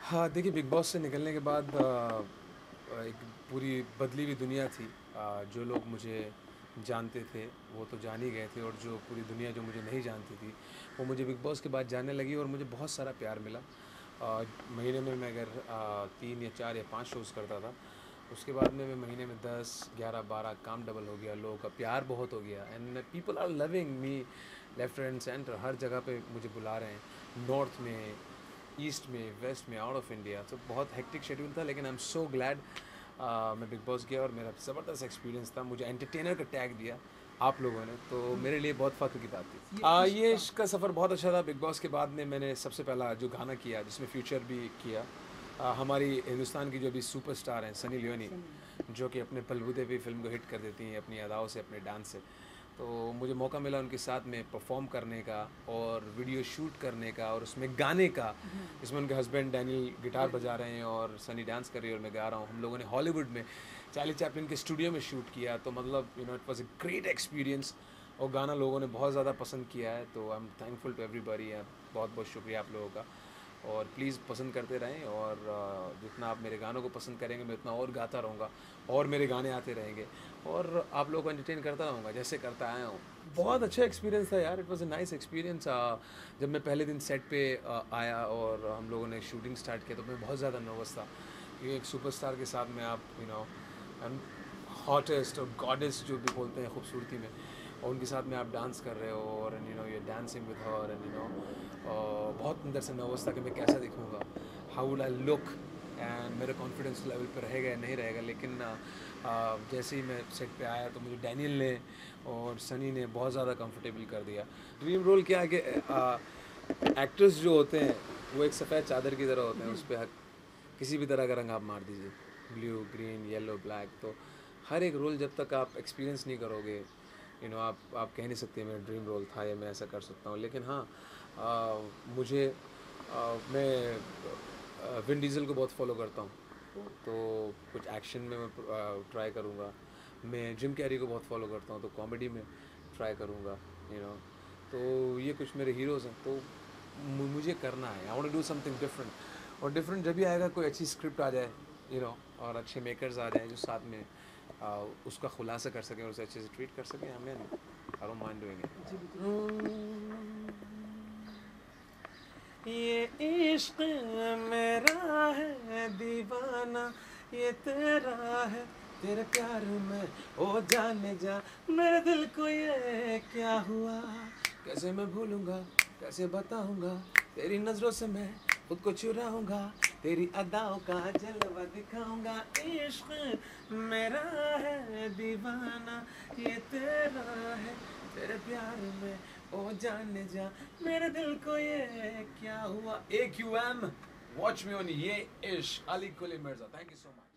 हाँ, देखिए big boss से निकलने के बाद एक पूरी बदली हुई दुनिया थी। जो लोग मुझे जानते थे, वो तो जान ही गए थे और जो पूरी दुनिया जो मुझे नहीं जानती थी, वो मुझे बिग बॉस के बाद जानने लगी और मुझे बहुत सारा प्यार मिला। महीने में मैं अगर 3 या 4 या 5 शोज़ करता था, उसके बाद में मैं महीने में 10, 11, 12 काम डबल हो गया, लोगों का प्यार बहुत हो गया and people are loving me left and centre, हर जगह पे मुझे बुला रहे हैं। नॉर्थ में, ईस्ट में, वेस्ट में, आउट ऑफ इंडिया, तो बहुत हेक्टिक शेड्यूल था लेकिन आई एम सो ग्लैड मैं बिग बॉस गया और मेरा ज़बरदस्त एक्सपीरियंस था। मुझे एंटरटेनर का टैग दिया आप लोगों ने, तो मेरे लिए बहुत फ़ख्र की बात थी। ये इश्क का सफ़र बहुत अच्छा था। बिग बॉस के बाद में मैंने सबसे पहला जो गाना किया जिसमें फ्यूचर भी किया, हमारी हिंदुस्तान की जो अभी सुपरस्टार हैं सनी लियोनी, जो कि अपने बलबूते पे फिल्म को हिट कर देती हैं अपनी अदाओं से, अपने डांस से। तो मुझे मौका मिला उनके साथ में परफॉर्म करने का और वीडियो शूट करने का और उसमें गाने का, जिसमें उनके हस्बैंड डैनियल गिटार बजा रहे हैं और सनी डांस कर रही है और मैं गा रहा हूँ। हम लोगों ने हॉलीवुड में चार्ली चैपलिन के स्टूडियो में शूट किया, तो मतलब it was a great experience और गाना लोगों ने बहुत ज़्यादा पसंद किया है। तो I am thankful to everybody. बहुत बहुत शुक्रिया आप लोगों का और प्लीज़ पसंद करते रहें और जितना आप मेरे गानों को पसंद करेंगे मैं उतना और गाता रहूँगा और मेरे गाने आते रहेंगे और आप लोगों को एंटरटेन करता रहूँगा जैसे करता आया हूँ। बहुत अच्छा एक्सपीरियंस था यार, it was a nice experience. जब मैं पहले दिन सेट पे आया और हम लोगों ने शूटिंग स्टार्ट किया तो मैं बहुत ज़्यादा नर्वस था, क्योंकि एक सुपरस्टार के साथ में आप हॉटेस्ट और गॉडेस जो भी बोलते हैं खूबसूरती में, और उनके साथ में आप डांस कर रहे हो और you dancing with her and बहुत अंदर से नर्वस था कि मैं कैसा दिखूँगा, how will I look and मेरा कॉन्फिडेंस लेवल पर रहेगा या नहीं रहेगा। लेकिन जैसे ही मैं सेट पे आया तो मुझे डैनियल ने और सनी ने बहुत ज़्यादा कंफर्टेबल कर दिया। ड्रीम रोल क्या है कि एक्टर्स जो होते हैं वो एक सफ़ेद चादर की तरह होते हैं, उस पर किसी भी तरह का रंग आप मार दीजिए, ब्लू, ग्रीन, येलो, ब्लैक, तो हर एक रोल जब तक आप एक्सपीरियंस नहीं करोगे, आप कह नहीं सकते मेरा ड्रीम रोल था या मैं ऐसा कर सकता हूँ। लेकिन हाँ, मुझे मैं विन डीजल को बहुत फॉलो करता हूँ, तो कुछ एक्शन में मैं ट्राई करूँगा। मैं जिम कैरी को बहुत फॉलो करता हूँ, तो कॉमेडी में ट्राई करूँगा। यू नो तो ये कुछ मेरे हीरोज़ हैं, तो मुझे करना है, I want to do something different. और डिफरेंट जब भी आएगा, कोई अच्छी स्क्रिप्ट आ जाए, और अच्छे मेकर्स आ जाएं जो साथ में उसका खुलासा कर सकें और उसे अच्छे से ट्रीट कर सकें, हमें I don't mind doing it. ये इश्क मेरा है दीवाना, ये तेरा है, तेरे प्यार में ओ जाने जा, मेरे दिल को ये क्या हुआ, कैसे मैं भूलूंगा, कैसे बताऊंगा, तेरी नजरों से मैं खुद को चुराऊंगा, तेरी अदाओं का जलवा दिखाऊंगा। इश्क मेरा है दीवाना, ये तेरा है, तेरे प्यार में ओ जाने जा, मेरे दिल को ये क्या हुआ। AQM, वॉच मी ऑन ये इश्क, Ali Kuli Mirza. Thank you so much.